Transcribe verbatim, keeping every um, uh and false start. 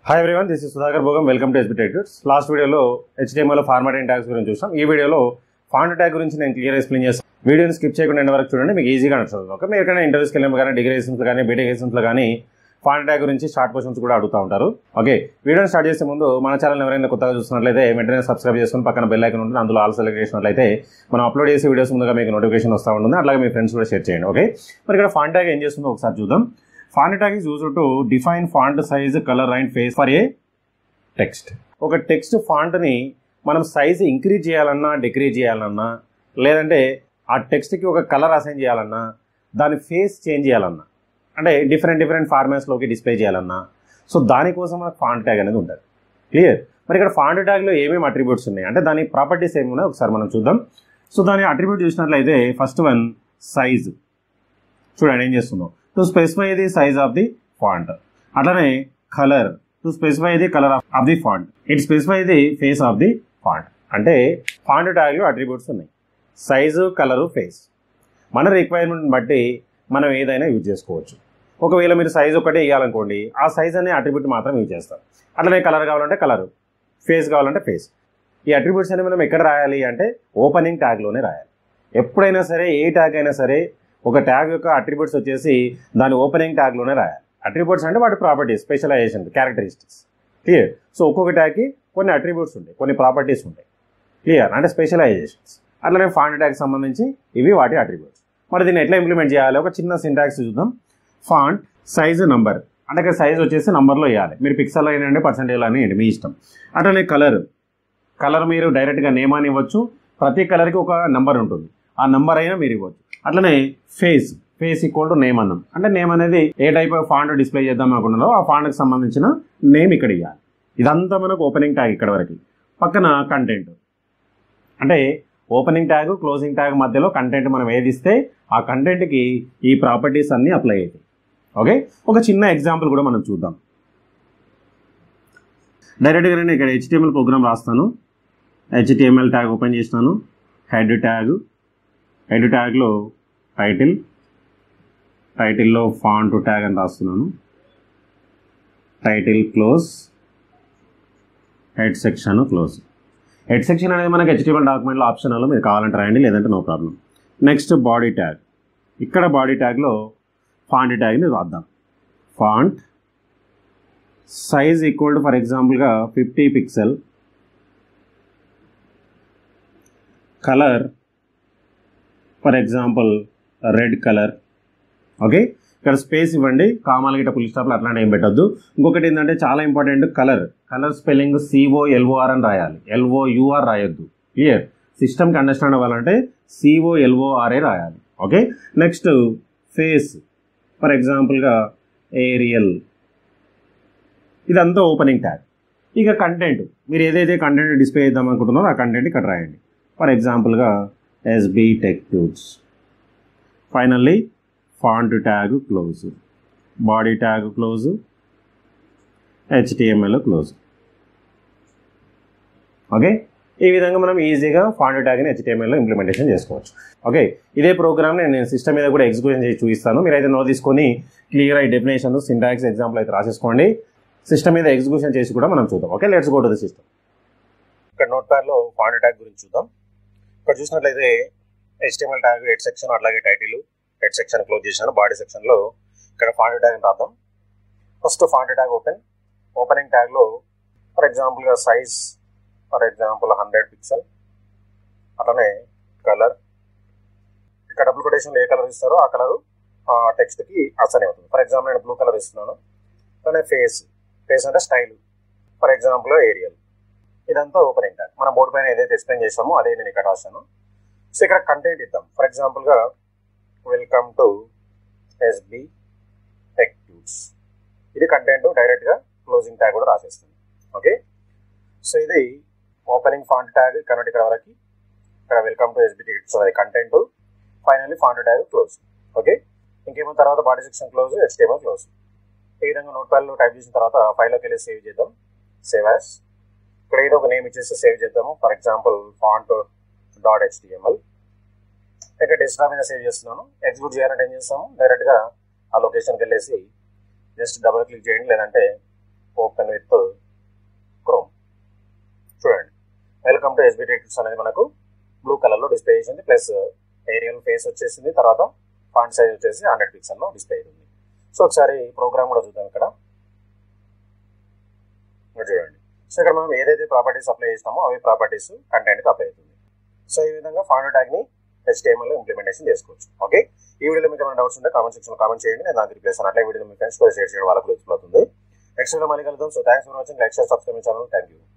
Hi everyone, this is Sudhakar bogam. Welcome to S B Tech Tuts. Last video lo H T M L formatting tags గురించి చూసాం. ఈ వీడియోలో font tag గురించి నేను clear explain చేస్తాను. వీడియోని skip చేయకుండా ఎండ్ వరకు చూడండి, మీకు ఈజీగా నడుస్తుంది. ఓకే, మీరు ఎక్కడైనా ఇంటర్వ్యూస్కి వెళ్ళినప్పుడు కానీ డిగ్రీ ఎగ్జామ్స్లో కానీ బీటెక్ ఎగ్జామ్స్లో కానీ font tag గురించి షార్ట్ క్వశ్చన్స్ కూడా అడుగుతూ ఉంటారు. ఓకే, వీడియోని స్టార్ట్ చేసే ముందు మన ఛానల్ ఎవరైనా కొత్తగా చూస్తున్నట్లయితే వెంటనే సబ్స్క్రైబ్ చేసుకుని పక్కన బెల్ ఐకాన్ ఉంటుంది, అందులో ఆల్ సెలెక్ట్ చేసినట్లయితే మనం అప్లోడ్ చేసే వీడియోస్ ముందుగా మీకు నోటిఫికేషన్ వస్తూ ఉంటుంది. అట్లాగే మీ ఫ్రెండ్స్ కూడా షేర్ చేయండి. ఓకే, మరి ఇక్కడ font tag ఏం చేస్తుందో ఒకసారి చూద్దాం. Font tag is used to define font size, color and face for a text. ఒక టెక్స్ట్ ఫాంట్ని మనం సైజ్ ఇంక్రీజ్ చేయాలన్నా డిక్రీజ్ చేయాలన్నా, లేదంటే ఆ టెక్స్ట్కి ఒక కలర్ అసైన్ చేయాలన్నా, దాని ఫేస్ చేంజ్ చేయాలన్నా, అంటే డిఫరెంట్ డిఫరెంట్ ఫార్మాట్స్లోకి డిస్ప్లే చేయాలన్నా, సో దానికోసం మనకు ఫాంట్ ట్యాగ్ అనేది ఉంటుంది. క్లియర్? మరి ఇక్కడ ఫాంట్ ట్యాగ్లో ఏమేమి అట్రిబ్యూట్స్ ఉన్నాయి అంటే దాని ప్రాపర్టీస్ ఏమి ఉన్నాయో ఒకసారి మనం చూద్దాం. సో దాని అట్రిబ్యూట్ చూసినట్లయితే ఫస్ట్ వన్ సైజ్. చూడండి ఏం చేస్తుందో, to specify the size of the font. అట్లనే colour, to specify the color of, of the font. It specify the face of the font. అంటే ఫాంట్ ట్యాగ్లో అట్రిబ్యూట్స్ ఉన్నాయి, సైజు, కలరు, ఫేస్. మన requirement బట్టి మనం ఏదైనా యూజ్ చేసుకోవచ్చు. ఒకవేళ మీరు సైజ్ ఒకటే ఇవ్వాలనుకోండి, ఆ సైజ్ అనే అట్రిబ్యూట్ మాత్రం యూజ్ చేస్తాం. అట్లనే కలర్ కావాలంటే కలరు, ఫేస్ కావాలంటే ఫేస్. ఈ అట్రిబ్యూట్స్ అనేవి మనం ఎక్కడ రాయాలి అంటే ఓపెనింగ్ ట్యాగ్లోనే రాయాలి. ఎప్పుడైనా సరే ఏ ట్యాగ్ అయినా సరే ఒక ట్యాగ్ యొక్క అట్రిబ్యూట్స్ వచ్చేసి దాని ఓపెనింగ్ ట్యాగ్లోనే రాయాలి. అట్రిబ్యూట్స్ అంటే వాటి properties, specialisation, characteristics. Clear? So ఒక్కొక్క ట్యాగ్కి కొన్ని అట్రిబ్యూట్స్ ఉంటాయి, కొన్ని ప్రాపర్టీస్ ఉంటాయి. క్లియర్? అంటే స్పెషలైజేషన్స్. అట్లనే ఫాంట్ ట్యాగ్కి సంబంధించి ఇవి వాటి అట్రిబ్యూట్స్. మరి దీన్ని ఎట్లా ఇంప్లిమెంట్ చేయాలి? ఒక చిన్న సింటాక్స్ చూద్దాం. ఫాంట్ సైజ్ నంబర్, అంటే ఇక్కడ సైజ్ వచ్చేసి నంబర్లో ఇవ్వాలి. మీరు పిక్సెల్ అయినండి, పర్సెంటేజ్ అని మీ ఇష్టం. అట్లనే కలర్, కలర్ మీరు డైరెక్ట్గా నేమ్ అని ఇవ్వచ్చు. ప్రతి కలర్కి ఒక నెంబర్ ఉంటుంది, ఆ నెంబర్ అయినా మీరు ఇవ్వచ్చు. అట్లనే face, face equal to name అన్నాం. అంటే నేమ్ అనేది ఏ టైప్ ఆఫ్ ఫాంట్ డిస్ప్లే చేద్దాం అనుకున్నారో ఆ ఫాంట్కి సంబంధించిన నేమ్ ఇక్కడ ఇవ్వాలి. ఇదంతా మనకు ఓపెనింగ్ ట్యాగ్. ఇక్కడ వరకు పక్కన కంటెంట్, అంటే ఓపెనింగ్ ట్యాగ్ క్లోజింగ్ ట్యాగ్ మధ్యలో కంటెంట్ మనం ఏది ఇస్తే ఆ కంటెంట్కి ఈ ప్రాపర్టీస్ అన్నీ అప్లై అవుతాయి. ఓకే, ఒక చిన్న ఎగ్జాంపుల్ కూడా మనం చూద్దాం. డైరెక్ట్గా నేను ఇక్కడ హెచ్టిఎంఎల్ ప్రోగ్రామ్ రాస్తాను. హెచ్టిఎంఎల్ ట్యాగ్ ఓపెన్ చేస్తాను. హెడ్ ట్యాగ్, హెడ్ ట్యాగ్లో టైటిల్, టైటిల్లో ఫాంట్ ట్యాగ్ అని రాస్తున్నాను. Title close, head section close. Head section అనేది మనకి హెచ్టిఎంఎల్ డాక్యుమెంట్లో ఆప్షనల్, మీరు కావాలంటే రాయండి, లేదంటే no problem. Next body tag. ఇక్కడ బాడీ ట్యాగ్లో ఫాంట్ ట్యాగ్ని రాద్దాం. Font size equal to for ఎగ్జాంపుల్గా fifty pixel. Colour for example red colour. Okay, ఇక్కడ స్పేస్ ఇవ్వండి, కామాలు గిట్ట పులి స్టాప్లు అట్లాంటి ఏం పెట్టద్దు. ఇంకొకటి ఏంటంటే చాలా important, colour. Colour spelling C O L O R అని రాయాలి, ఎల్ఓయూఆర్ రాయొద్దు. క్లియర్? సిస్టమ్కి అండర్స్టాండ్ అవ్వాలంటే సిఓఎల్ఓఆర్ఏ రాయాలి. ఓకే, నెక్స్ట్ ఫేస్ ఫర్ ఎగ్జాంపుల్గా ఏరియల్. ఇదంతా ఓపెనింగ్ ట్యాగ్. ఇక కంటెంట్, మీరు ఏదైతే కంటెంట్ డిస్ప్లే చేద్దాం అనుకుంటున్నారో ఆ కంటెంట్ ఇక్కడ రాయండి. ఫర్ ఎగ్జాంపుల్గా SB tech tuts. Finally font tag close, body tag close, HTML close. Okay, ఈ విధంగా మనం ఈజీగా ఫాంట్ ట్యాగ్ని హెచ్టిఎంఎల్లో ఇంప్లిమెంటేషన్ చేసుకోవచ్చు. ఓకే, ఇదే ప్రోగ్రామ్ని నేను సిస్టమ్ మీద కూడా ఎగ్జిక్యూషన్ చేసి చూపిస్తాను. మీరైతే నోట్ తీసుకొని క్లియర్ అయ్యి డెఫినేషన్, సింటాక్స్, ఎగ్జాంపుల్ అయితే రాసేసుకోండి. సిస్టమ్ మీద ఎగ్జిక్యూషన్ చేసి కూడా మనం చూద్దాం. Okay, let's go to the system. ఇక్కడ నోట్ ప్యాడ్లో ఫాంట్ ట్యాగ్ గురించి చూద్దాం. ఇక్కడ చూసినట్లయితే హెచ్టిఎంఎల్ ట్యాగ్, హెడ్ సెక్షన్, అట్లాగే టైటిల్, హెడ్ సెక్షన్ క్లోజ్ చేశాను. బాడీ సెక్షన్లో ఇక్కడ ఫాంట్ ట్యాగ్ రాద్దాం. First font tag open. Opening ట్యాగ్లో ఫర్ ఎగ్జాంపుల్గా size for example hundred pixel. అట్లనే కలర్, ఇక్కడ డబుల్ కొటేషన్లో ఏ కలర్ ఇస్తారో ఆ కలర్ టెక్స్ట్కి అసైన్ అవుతుంది. ఫర్ ఎగ్జాంపుల్ నేను బ్లూ కలర్ ఇస్తున్నాను. అట్లనే ఫేస్, ఫేస్ అంటే స్టైల్. For example Arial. ఇదంతా ఓపెనింగ్ ట్యాగ్. మనం బోర్డు పైన ఏదైతే ఎక్స్ప్లెయిన్ చేసామో అదే నేను ఇక్కడ రాశాను. సో ఇక్కడ కంటెంట్ ఇద్దాం. ఫర్ ఎగ్జాంపుల్గా welcome to SB tech tuts. ఇది కంటెంట్. డైరెక్ట్గా క్లోజింగ్ ట్యాగ్ కూడా రాసేస్తుంది. ఓకే, సో ఇది ఓపెనింగ్ ఫాంట్ ట్యాగ్ కనెక్ట్ ఇక్కడ వరకు. ఇక్కడ welcome to SB tech tuts అది content. Finally font tag close. Okay, ఇంకేమో తర్వాత body section close, HTML close. ఈ విధంగా నోట్ ప్యాడ్లో టైప్ చేసిన తర్వాత ఫైల్లోకి వెళ్ళి సేవ్ చేద్దాం. Save as. ఇక్కడ ఏదో ఒక నేమ్ ఇచ్చేసి సేవ్ చేద్దాము. For example font dot HTML. ఇక్కడ డెస్క్టాప్ మీద సేవ్ చేస్తున్నాను. ఎగ్జిక్యూట్ చేయాలంటే ఏం చేస్తాము, డైరెక్ట్గా ఆ లొకేషన్కి వెళ్ళేసి జస్ట్ డబుల్ క్లిక్ చేయండి, లేదంటే open with welcome to SB tech అనేది మనకు బ్లూ కలర్ లో డిస్ప్లే చేసింది. ప్లస్ ఏరియల్ ఫేస్ వచ్చేసింది. తర్వాత ఫాంట్ సైజ్ వచ్చేసి హండ్రెడ్ పిక్సెల్ లో డిస్ప్లే అయింది. సో ఒకసారి ప్రోగ్రామ్ కూడా చూద్దాం. ఇక్కడ చూడండి. సో ఇక్కడ మనం ఏదైతే ప్రాపర్టీస్ అప్లై చేస్తామో అవి ప్రాపర్టీస్ కంటెంట్ కి అప్లై అవుతుంది. సో ఈ విధంగా ఫాంట్ ట్యాగ్ ని హెచ్టిఎంఎల్ లో ఇంప్లిమెంటేషన్ చేసుకోవచ్చు. ఓకే, ఈ వీడియోలో మీకు ఏమైనా డౌట్స్ ఉంటే కామెంట్ సెక్షన్ లో కామెంట్ చేయండి. నేను దానికి రిప్లై చేస్తాను. అట్లా వీడియో మీ ఫ్రెండ్స్ కూడా షేర్ చేయడం వాళ్ళకు యూస్ఫుల్ అవుతుంది. నెక్స్ట్ వీడియో మళ్ళీ కలుద్దాం. So thanks for watching. Like share subscribe channel. Thank you.